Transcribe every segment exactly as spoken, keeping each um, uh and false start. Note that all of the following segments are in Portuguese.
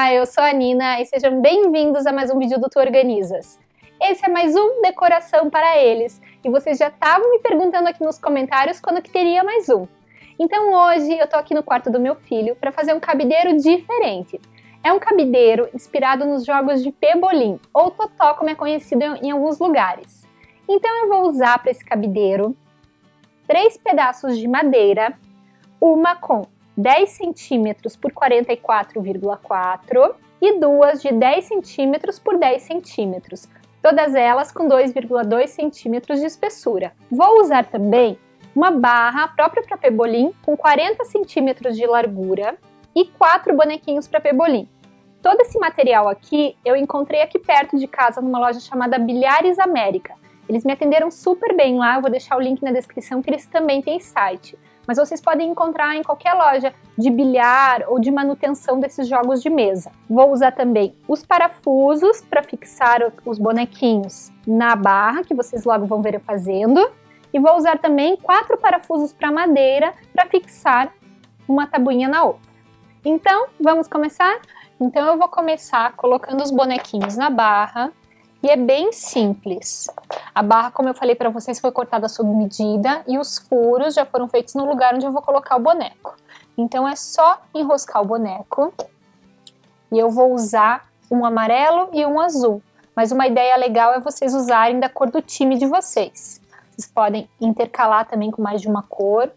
Olá, eu sou a Nina e sejam bem-vindos a mais um vídeo do Tu Organizas. Esse é mais um Decoração para Eles e vocês já estavam me perguntando aqui nos comentários quando que teria mais um. Então hoje eu tô aqui no quarto do meu filho para fazer um cabideiro diferente. É um cabideiro inspirado nos jogos de pebolim, ou totó como é conhecido em alguns lugares. Então eu vou usar para esse cabideiro três pedaços de madeira, uma com dez centímetros por quarenta e quatro vírgula quatro e duas de dez centímetros por dez centímetros, todas elas com dois vírgula dois centímetros de espessura. Vou usar também uma barra própria para pebolim com quarenta centímetros de largura e quatro bonequinhos para pebolim. Todo esse material aqui eu encontrei aqui perto de casa numa loja chamada Bilhares América. Eles me atenderam super bem lá, eu vou deixar o link na descrição que eles também têm site. Mas vocês podem encontrar em qualquer loja de bilhar ou de manutenção desses jogos de mesa. Vou usar também os parafusos para fixar os bonequinhos na barra, que vocês logo vão ver eu fazendo. E vou usar também quatro parafusos para madeira para fixar uma tabuinha na outra. Então, vamos começar? Então eu vou começar colocando os bonequinhos na barra. E é bem simples. A barra, como eu falei para vocês, foi cortada sob medida e os furos já foram feitos no lugar onde eu vou colocar o boneco. Então é só enroscar o boneco e eu vou usar um amarelo e um azul. Mas uma ideia legal é vocês usarem da cor do time de vocês. Vocês podem intercalar também com mais de uma cor.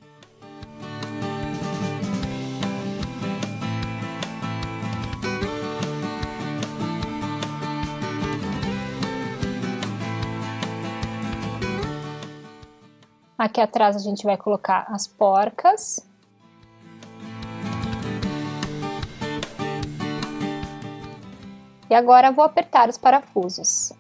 Aqui atrás a gente vai colocar as porcas. E agora eu vou apertar os parafusos.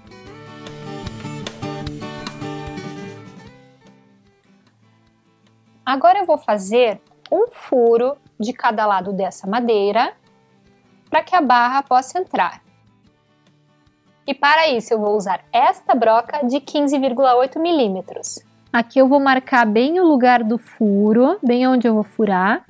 Agora eu vou fazer um furo de cada lado dessa madeira para que a barra possa entrar. E para isso eu vou usar esta broca de quinze vírgula oito milímetros. Aqui eu vou marcar bem o lugar do furo, bem onde eu vou furar.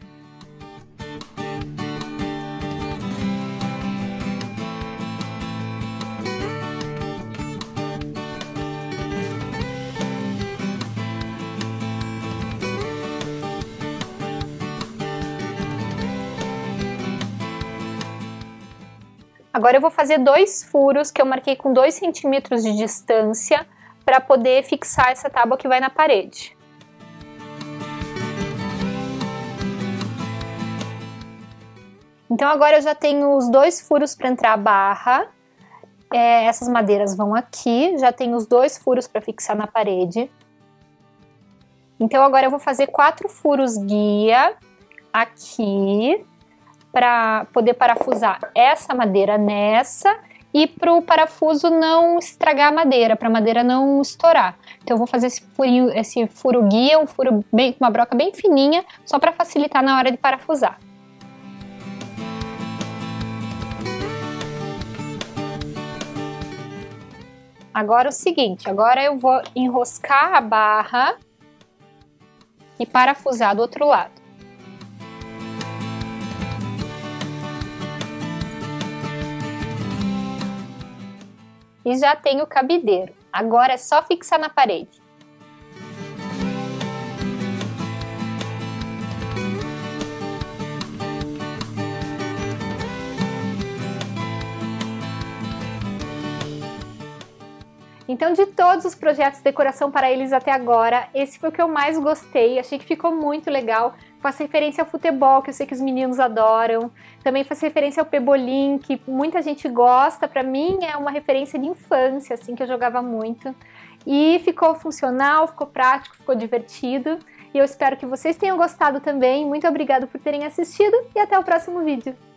Agora eu vou fazer dois furos que eu marquei com dois centímetros de distância para poder fixar essa tábua que vai na parede. Então agora eu já tenho os dois furos para entrar a barra, é, essas madeiras vão aqui, já tenho os dois furos para fixar na parede. Então agora eu vou fazer quatro furos guia aqui, para poder parafusar essa madeira nessa, e para o parafuso não estragar a madeira, para a madeira não estourar. Então eu vou fazer esse, furinho, esse furo guia, um furo bem, uma broca bem fininha, só para facilitar na hora de parafusar. Agora o seguinte, agora eu vou enroscar a barra e parafusar do outro lado. E já tem o cabideiro. Agora é só fixar na parede. Então, de todos os projetos de decoração para eles até agora, esse foi o que eu mais gostei, achei que ficou muito legal. Faz referência ao futebol, que eu sei que os meninos adoram. Também faz referência ao pebolim, que muita gente gosta. Para mim é uma referência de infância, assim, que eu jogava muito. E ficou funcional, ficou prático, ficou divertido. E eu espero que vocês tenham gostado também. Muito obrigada por terem assistido e até o próximo vídeo.